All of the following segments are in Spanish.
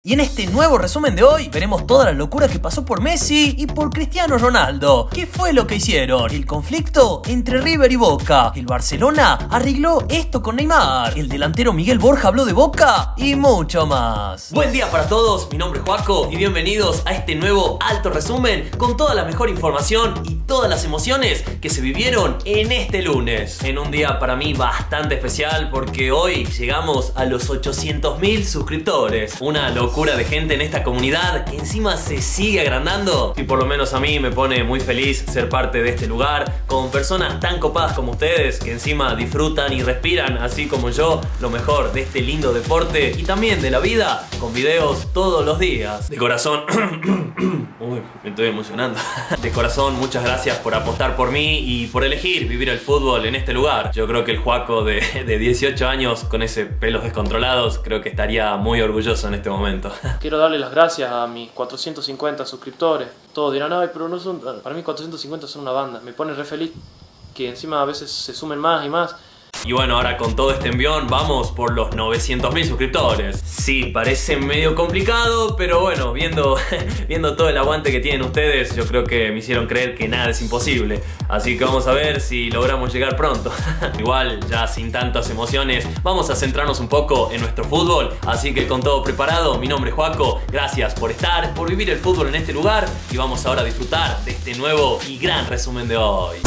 Y en este nuevo resumen de hoy veremos toda la locura que pasó por Messi y por Cristiano Ronaldo. ¿Qué fue lo que hicieron? El conflicto entre River y Boca. El Barcelona arregló esto con Neymar. El delantero Miguel Borja habló de Boca y mucho más. Buen día para todos, mi nombre es Joaco y bienvenidos a este nuevo alto resumen con toda la mejor información y todas las emociones que se vivieron en este lunes. En un día para mí bastante especial porque hoy llegamos a los 800.000 suscriptores. Una locura de gente en esta comunidad que encima se sigue agrandando y por lo menos a mí me pone muy feliz ser parte de este lugar con personas tan copadas como ustedes que encima disfrutan y respiran así como yo lo mejor de este lindo deporte y también de la vida con videos todos los días. De corazón uy, me estoy emocionando. De corazón muchas gracias por apostar por mí y por elegir vivir el fútbol en este lugar. Yo creo que el Joaco de 18 años con ese pelos descontrolados creo que estaría muy orgulloso en este momento. Quiero darle las gracias a mis 450 suscriptores. Todos dirán, ay, pero no son... Para mí 450 son una banda. Me pone re feliz que encima a veces se sumen más y más. Y bueno, ahora con todo este envión vamos por los 900.000 suscriptores. Sí, parece medio complicado, pero bueno, viendo todo el aguante que tienen ustedes, yo creo que me hicieron creer que nada es imposible. Así que vamos a ver si logramos llegar pronto. Igual, ya sin tantas emociones, vamos a centrarnos un poco en nuestro fútbol. Así que con todo preparado, mi nombre es Joaco. Gracias por estar, por vivir el fútbol en este lugar. Y vamos ahora a disfrutar de este nuevo y gran resumen de hoy.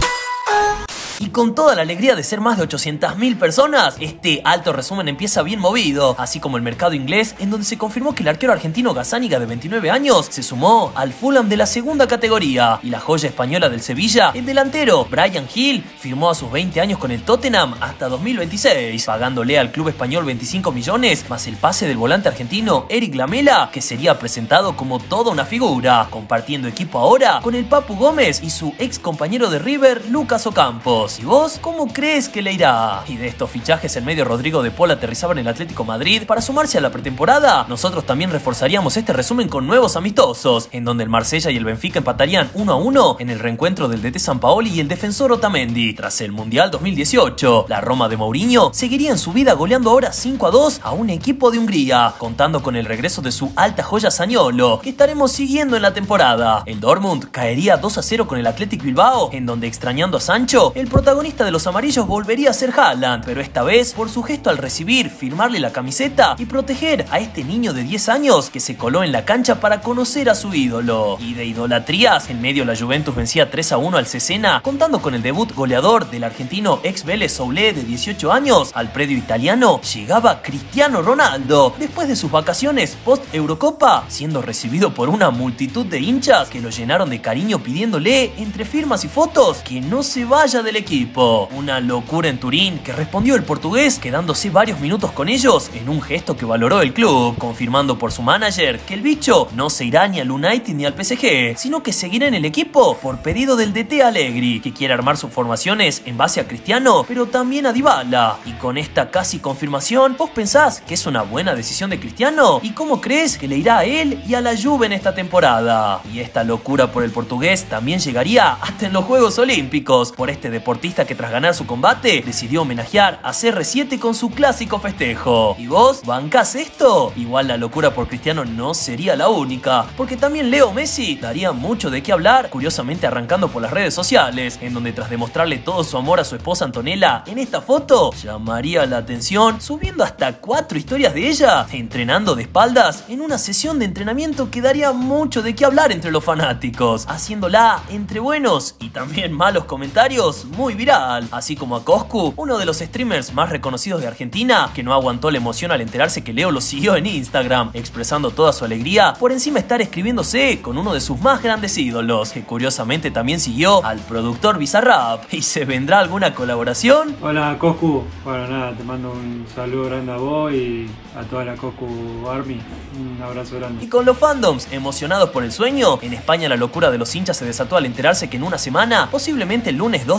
Y con toda la alegría de ser más de 800.000 personas, este alto resumen empieza bien movido, así como el mercado inglés, en donde se confirmó que el arquero argentino Gazzaniga de 29 años se sumó al Fulham de la segunda categoría, y la joya española del Sevilla, el delantero Bryan Gil, firmó a sus 20 años con el Tottenham hasta 2026, pagándole al club español 25 millones, más el pase del volante argentino Eric Lamela, que sería presentado como toda una figura, compartiendo equipo ahora con el Papu Gómez y su ex compañero de River, Lucas Ocampos. ¿Y vos cómo crees que le irá? Y de estos fichajes el medio Rodrigo de Paul aterrizaba en el Atlético Madrid para sumarse a la pretemporada. Nosotros también reforzaríamos este resumen con nuevos amistosos, en donde el Marsella y el Benfica empatarían 1-1 en el reencuentro del DT Sampaoli y el defensor Otamendi. Tras el Mundial 2018, la Roma de Mourinho seguiría en su vida goleando ahora 5-2 a un equipo de Hungría, contando con el regreso de su alta joya Zaniolo, que estaremos siguiendo en la temporada. El Dortmund caería 2-0 con el Athletic Bilbao, en donde extrañando a Sancho, el protagonista de los amarillos volvería a ser Haaland, pero esta vez por su gesto al recibir, firmarle la camiseta y proteger a este niño de 10 años que se coló en la cancha para conocer a su ídolo. Y de idolatrías, en medio la Juventus vencía 3-1 al Cesena, contando con el debut goleador del argentino ex Vélez Soulé de 18 años. Al predio italiano llegaba Cristiano Ronaldo, después de sus vacaciones post-Eurocopa, siendo recibido por una multitud de hinchas que lo llenaron de cariño pidiéndole, entre firmas y fotos, que no se vaya del equipo. Una locura en Turín que respondió el portugués quedándose varios minutos con ellos en un gesto que valoró el club, confirmando por su manager que el bicho no se irá ni al United ni al PSG, sino que seguirá en el equipo por pedido del DT Allegri, que quiere armar sus formaciones en base a Cristiano, pero también a Dybala. Y con esta casi confirmación, ¿vos pensás que es una buena decisión de Cristiano? ¿Y cómo crees que le irá a él y a la Juve en esta temporada? Y esta locura por el portugués también llegaría hasta en los Juegos Olímpicos, por este deportista que tras ganar su combate decidió homenajear a CR7 con su clásico festejo. ¿Y vos bancás esto? Igual la locura por Cristiano no sería la única, porque también Leo Messi daría mucho de qué hablar, curiosamente arrancando por las redes sociales, en donde tras demostrarle todo su amor a su esposa Antonella en esta foto, llamaría la atención subiendo hasta 4 historias de ella entrenando de espaldas en una sesión de entrenamiento que daría mucho de qué hablar entre los fanáticos, haciéndola entre buenos y también malos comentarios muy viral, así como a Coscu, uno de los streamers más reconocidos de Argentina, que no aguantó la emoción al enterarse que Leo lo siguió en Instagram, expresando toda su alegría por encima estar escribiéndose con uno de sus más grandes ídolos, que curiosamente también siguió al productor Bizarrap. ¿Y se vendrá alguna colaboración? Hola Coscu, bueno nada, te mando un saludo grande a vos y a toda la Coscu Army, un abrazo grande. Y con los fandoms emocionados por el sueño, en España la locura de los hinchas se desató al enterarse que en una semana, posiblemente el lunes 2 de agosto,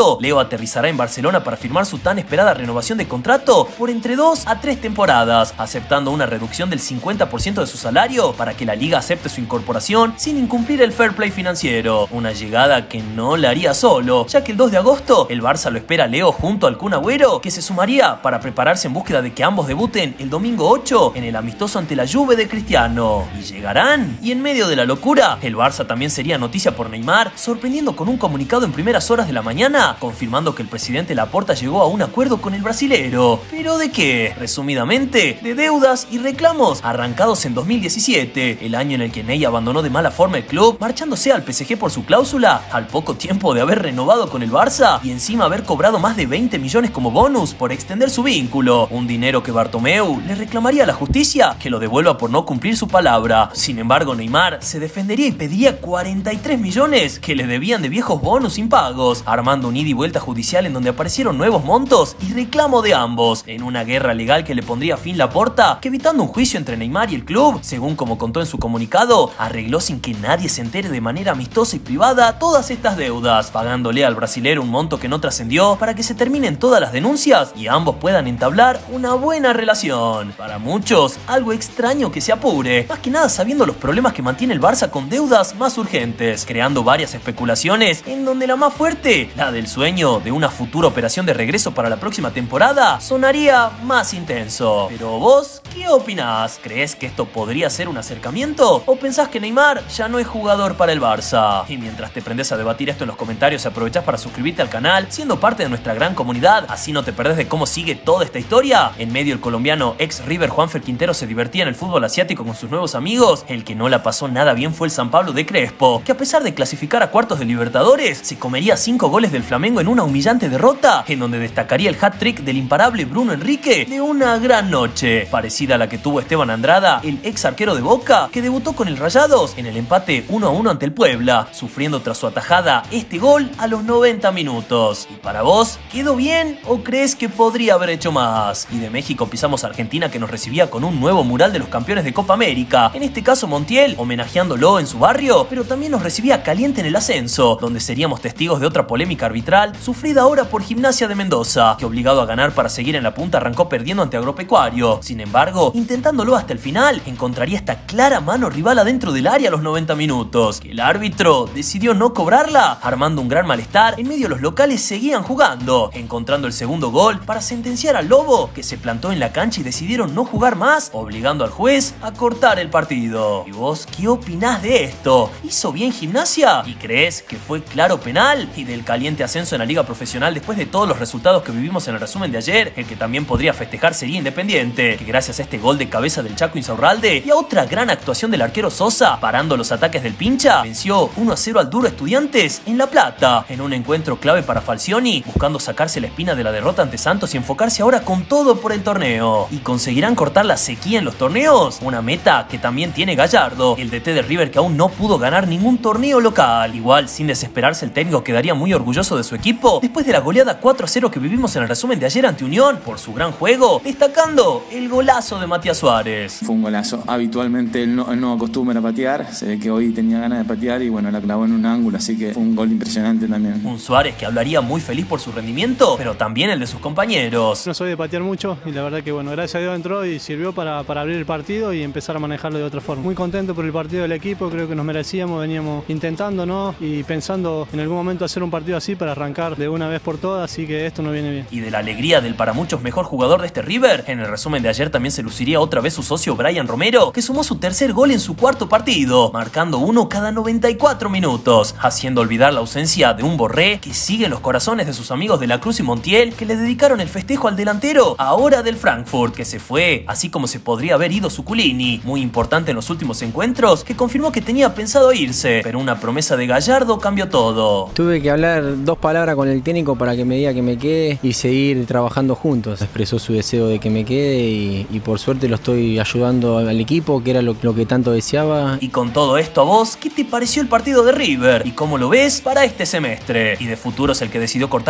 agosto, Leo aterrizará en Barcelona para firmar su tan esperada renovación de contrato por entre 2 a 3 temporadas, aceptando una reducción del 50% de su salario para que la liga acepte su incorporación sin incumplir el fair play financiero. Una llegada que no la haría solo, ya que el 2 de agosto el Barça lo espera a Leo junto al Kun Agüero, que se sumaría para prepararse en búsqueda de que ambos debuten el domingo 8 en el amistoso ante la Juve de Cristiano. ¿Y llegarán? Y en medio de la locura, el Barça también sería noticia por Neymar, sorprendiendo con un comunicado en primeras horas de la mañana, confirmando que el presidente Laporta llegó a un acuerdo con el brasilero. ¿Pero de qué? Resumidamente, de deudas y reclamos arrancados en 2017, el año en el que Ney abandonó de mala forma el club, marchándose al PSG por su cláusula, al poco tiempo de haber renovado con el Barça y encima haber cobrado más de 20 millones como bonus por extender su vínculo, un dinero que Bartomeu le reclamaría a la justicia que lo devuelva por no cumplir su palabra. Sin embargo, Neymar se defendería y pediría 43 millones que le debían de viejos bonus impagos, armando un ida y vuelta judicial en donde aparecieron nuevos montos y reclamo de ambos, en una guerra legal que le pondría fin Laporta, que evitando un juicio entre Neymar y el club, según como contó en su comunicado, arregló sin que nadie se entere de manera amistosa y privada todas estas deudas, pagándole al brasilero un monto que no trascendió para que se terminen todas las denuncias y ambos puedan entablar una buena relación. Para muchos, algo extraño que se apure, más que nada sabiendo los problemas que mantiene el Barça con deudas más urgentes, creando varias especulaciones en donde la más fuerte, la del sueño de una futura operación de regreso para la próxima temporada, sonaría más intenso. Pero vos, ¿qué opinás? ¿Crees que esto podría ser un acercamiento? ¿O pensás que Neymar ya no es jugador para el Barça? Y mientras te prendes a debatir esto en los comentarios, aprovechás para suscribirte al canal, siendo parte de nuestra gran comunidad, así no te perdés de cómo sigue toda esta historia. En medio, el colombiano ex River Juanfer Quintero se divertía en el fútbol asiático con sus nuevos amigos. El que no la pasó nada bien fue el San Pablo de Crespo, que a pesar de clasificar a cuartos de Libertadores, se comería 5 goles del Flamengo en una humillante derrota, en donde destacaría el hat-trick del imparable Bruno Enrique de una gran noche, parecida a la que tuvo Esteban Andrada, el ex arquero de Boca, que debutó con el Rayados en el empate 1-1 ante el Puebla, sufriendo tras su atajada este gol a los 90 minutos. ¿Y para vos, quedó bien o crees que podría haber hecho más? Y de México pisamos a Argentina, que nos recibía con un nuevo mural de los campeones de Copa América, en este caso Montiel, homenajeándolo en su barrio, pero también nos recibía caliente en el ascenso, donde seríamos testigos de otra polémica arbitral sufrida ahora por Gimnasia de Mendoza, que obligado a ganar para seguir en la punta arrancó perdiendo ante Agropecuario. Sin embargo, intentándolo hasta el final, encontraría esta clara mano rival adentro del área a los 90 minutos, que el árbitro decidió no cobrarla, armando un gran malestar. En medio, los locales seguían jugando, encontrando el segundo gol para sentenciar al Lobo, que se plantó en la cancha y decidieron no jugar más, obligando al juez a cortar el partido. ¿Y vos qué opinás de esto? ¿Hizo bien Gimnasia? ¿Y crees que fue claro penal? Y del caliente ascenso en la liga profesional, después de todos los resultados que vivimos en el resumen de ayer, el que también podría festejar sería Independiente, que gracias a este gol de cabeza del Chaco Insaurralde y a otra gran actuación del arquero Sosa, parando los ataques del Pincha, venció 1-0 al duro Estudiantes en La Plata, en un encuentro clave para Falcioni, buscando sacarse la espina de la derrota ante Santos y enfocarse ahora con todo por el torneo. ¿Y conseguirán cortar la sequía en los torneos? Una meta que también tiene Gallardo, el DT de River, que aún no pudo ganar ningún torneo local. Igual, sin desesperarse, el técnico quedaría muy orgulloso de su equipo después de la goleada 4-0 que vivimos en el resumen de ayer ante Unión, por su gran juego, destacando el golazo de Matías Suárez. Fue un golazo. Habitualmente él no acostumbra a patear, se ve que hoy tenía ganas de patear y bueno, la clavó en un ángulo, así que fue un gol impresionante también. Un Suárez que hablaría muy feliz por su rendimiento, pero también el de sus compañeros. No soy de patear mucho y la verdad que bueno, gracias a Dios entró y sirvió para abrir el partido y empezar a manejarlo de otra forma. Muy contento por el partido del equipo, creo que nos merecíamos, veníamos intentando, ¿no? Y pensando en algún momento hacer un partido así para arrancar de una vez por todas, así que esto nos viene bien. Y de la alegría del para muchos mejor jugador de este River, en el resumen de ayer también se luciría otra vez su socio Brian Romero, que sumó su tercer gol en su cuarto partido, marcando uno cada 94 minutos, haciendo olvidar la ausencia de un Borré que sigue en los corazones de sus amigos de la Cruz y Montiel, que le dedicaron el festejo al delantero, ahora del Frankfurt, que se fue, así como se podría haber ido Suculini, muy importante en los últimos encuentros, que confirmó que tenía pensado irse, pero una promesa de Gallardo cambió todo. Tuve que hablar 2 palabras con el técnico para que me diga que me quede y seguir trabajando juntos. Expresó su deseo de que me quede y por suerte lo estoy ayudando al equipo, que era lo que tanto deseaba. Y con todo esto, a vos, ¿qué te pareció el partido de River? ¿Y cómo lo ves para este semestre? Y de futuros, el que decidió cortar el suyo fue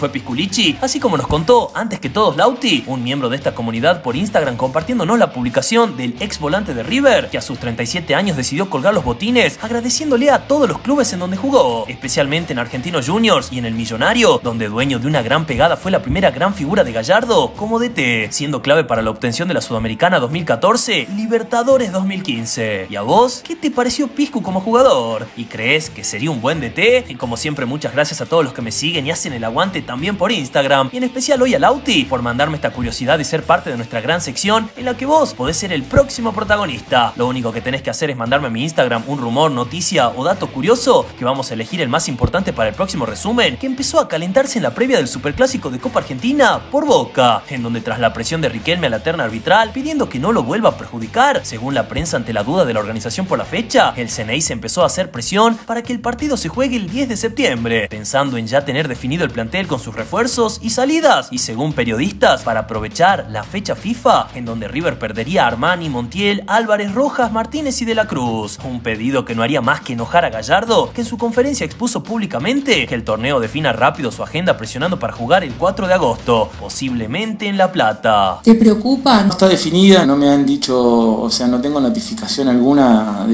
fue Pisculichi, así como nos contó antes que todos Lauti, un miembro de esta comunidad, por Instagram compartiéndonos la publicación del ex volante de River, que a sus 37 años decidió colgar los botines agradeciéndole a todos los clubes en donde jugó, especialmente en Argentinos Juniors y en el Millonario, donde dueño de una gran pegada fue la primera gran figura de Gallardo como DT, siendo clave para la obtención de la Sudamericana 2014 y Libertadores 2015. ¿Y a vos? ¿Qué te pareció Piscu como jugador? ¿Y crees que sería un buen DT? Y como siempre, muchas gracias a todos los que me siguen y hacen el aguante también por Instagram, y en especial hoy a Lauti por mandarme esta curiosidad y ser parte de nuestra gran sección en la que vos podés ser el próximo protagonista. Lo único que tenés que hacer es mandarme a mi Instagram un rumor, noticia o dato curioso, que vamos a elegir el más importante para el próximo resumen, que empezó a calentarse en la previa del Superclásico de Copa Argentina por Boca, en donde tras la presión de Riquelme a la terna arbitral pidiendo que no lo vuelva a perjudicar, según la prensa ante la duda de la organización por la fecha, el CNI se empezó a hacer presión para que el partido se juegue el 10 de septiembre, pensando en ya tener definido el plantel con sus refuerzos y salidas, y según periodistas, para aprovechar la fecha FIFA, en donde River perdería a Armani, Montiel, Álvarez, Rojas, Martínez y De la Cruz. Un pedido que no haría más que enojar a Gallardo, que en su conferencia expuso públicamente que el torneo defina rápido su agenda, presionando para jugar el 4 de agosto, posiblemente en La Plata. ¿Te preocupa? No está definida, no me han dicho, o sea, no tengo notificación alguna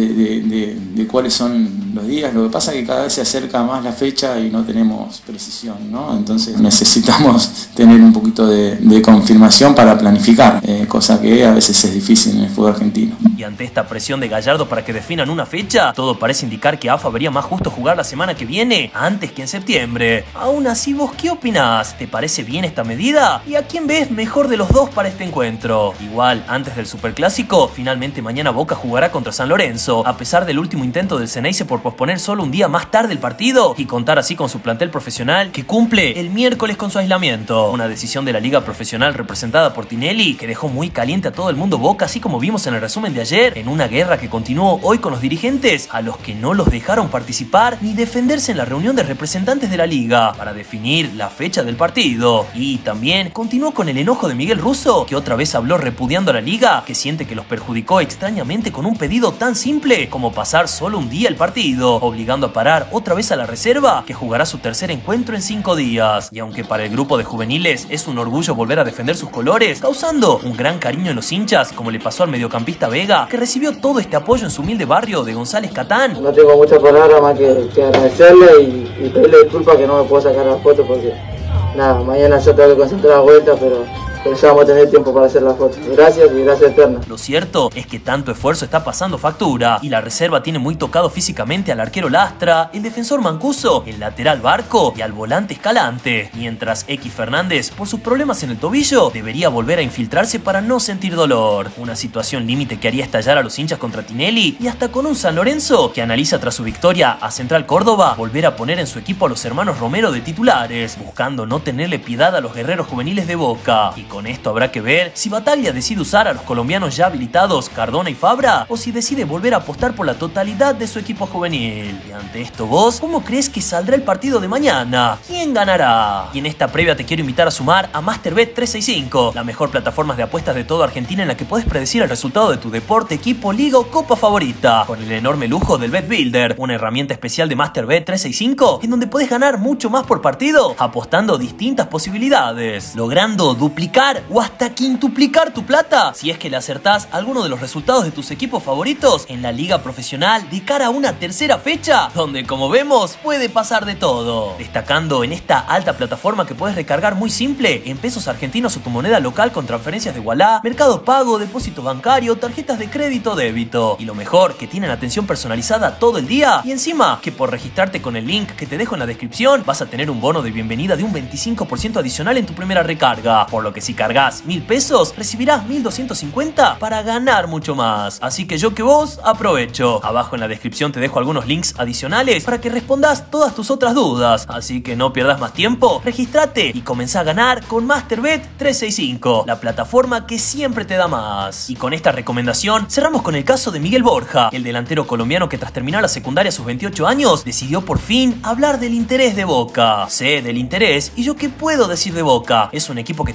de cuáles son los días. Lo que pasa es que cada vez se acerca más la fecha y no tenemos precisión, ¿no? Entonces necesitamos tener un poquito de confirmación para planificar, cosa que a veces es difícil en el fútbol argentino. Y ante esta presión de Gallardo para que definan una fecha, todo parece indicar que AFA vería más justo jugar la semana que viene antes que en septiembre. Aún así, ¿vos qué opinás? ¿Te parece bien esta medida? ¿Y a quién ves mejor de los dos para este encuentro? Igual, antes del Superclásico, finalmente mañana Boca jugará contra San Lorenzo, a pesar del último intento del Ceneice por posponer solo un día más tarde el partido y contar así con su plantel profesional que cumple el miércoles con su aislamiento. Una decisión de la liga profesional representada por Tinelli que dejó muy caliente a todo el mundo Boca, así como vimos en el resumen de ayer, en una guerra que continuó hoy con los dirigentes, a los que no los dejaron participar ni defenderse en la reunión de representantes de la liga para definir la fecha del partido. Y también continuó con el enojo de Miguel Russo, que otra vez habló repudiando a la liga, que siente que los perjudicó extrañamente con un pedido tan simple como pasar solo un día el partido, obligando a parar otra vez a la reserva, que jugará su tercer encuentro en 5 días. Y aunque para el grupo de juveniles es un orgullo volver a defender sus colores, causando un gran cariño en los hinchas, como le pasó al mediocampista Vega, que recibió todo este apoyo en su humilde barrio de González Catán. No tengo muchas palabras más que agradecerle y pedirle disculpas que no me puedo sacar la foto porque nada, mañana yo tengo que concentrar la vuelta, pero ya vamos a tener tiempo para hacer la foto. Gracias y gracias eterna. Lo cierto es que tanto esfuerzo está pasando factura y la reserva tiene muy tocado físicamente al arquero Lastra, el defensor Mancuso, el lateral Barco y al volante Escalante, mientras X Fernández, por sus problemas en el tobillo, debería volver a infiltrarse para no sentir dolor. Una situación límite que haría estallar a los hinchas contra Tinelli y hasta con un San Lorenzo que analiza tras su victoria a Central Córdoba volver a poner en su equipo a los hermanos Romero de titulares, buscando no tenerle piedad a los guerreros juveniles de Boca. Y con esto habrá que ver si Bataglia decide usar a los colombianos ya habilitados Cardona y Fabra o si decide volver a apostar por la totalidad de su equipo juvenil. Y ante esto vos, ¿cómo crees que saldrá el partido de mañana? ¿Quién ganará? Y en esta previa te quiero invitar a sumar a MasterBet 365, la mejor plataforma de apuestas de toda Argentina en la que puedes predecir el resultado de tu deporte, equipo, liga o copa favorita, con el enorme lujo del Bet Builder, una herramienta especial de MasterBet 365 en donde podés ganar mucho más por partido apostando distintas posibilidades, logrando duplicar o hasta quintuplicar tu plata si es que le acertás alguno de los resultados de tus equipos favoritos en la liga profesional de cara a una tercera fecha, donde como vemos puede pasar de todo, destacando en esta alta plataforma que puedes recargar muy simple en pesos argentinos o tu moneda local con transferencias de Ualá, Mercado Pago, depósito bancario, tarjetas de crédito, débito, y lo mejor, que tienen atención personalizada todo el día, y encima que por registrarte con el link que te dejo en la descripción vas a tener un bono de bienvenida de un 25% adicional en tu primera recarga, por lo que si cargas 1000 pesos, recibirás 1250 para ganar mucho más. Así que yo que vos aprovecho. Abajo en la descripción te dejo algunos links adicionales para que respondas todas tus otras dudas. Así que no pierdas más tiempo, regístrate y comenzá a ganar con MasterBet 365, la plataforma que siempre te da más. Y con esta recomendación cerramos con el caso de Miguel Borja, el delantero colombiano que tras terminar la secundaria a sus 28 años decidió por fin hablar del interés de Boca. Sé del interés y yo qué puedo decir de Boca. Es un equipo que tiene una historia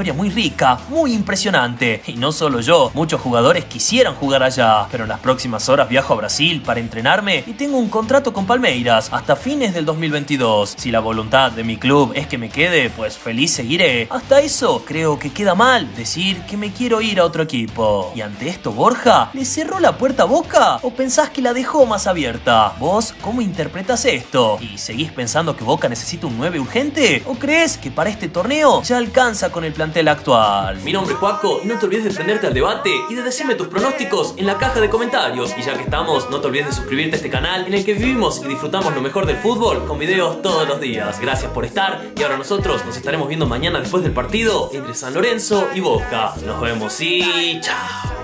historia muy rica, muy impresionante. Y no solo yo, muchos jugadores quisieran jugar allá. Pero en las próximas horas viajo a Brasil para entrenarme y tengo un contrato con Palmeiras hasta fines del 2022. Si la voluntad de mi club es que me quede, pues feliz seguiré. Hasta eso, creo que queda mal decir que me quiero ir a otro equipo. Y ante esto, Borja, ¿le cerró la puerta a Boca o pensás que la dejó más abierta? ¿Vos cómo interpretás esto? ¿Y seguís pensando que Boca necesita un 9 urgente? ¿O crees que para este torneo ya alcanza con el plantel actual? Mi nombre es Juaco y no te olvides de prenderte al debate y de decirme tus pronósticos en la caja de comentarios. Y ya que estamos, no te olvides de suscribirte a este canal en el que vivimos y disfrutamos lo mejor del fútbol con videos todos los días. Gracias por estar y ahora nosotros nos estaremos viendo mañana después del partido entre San Lorenzo y Boca. Nos vemos y chao.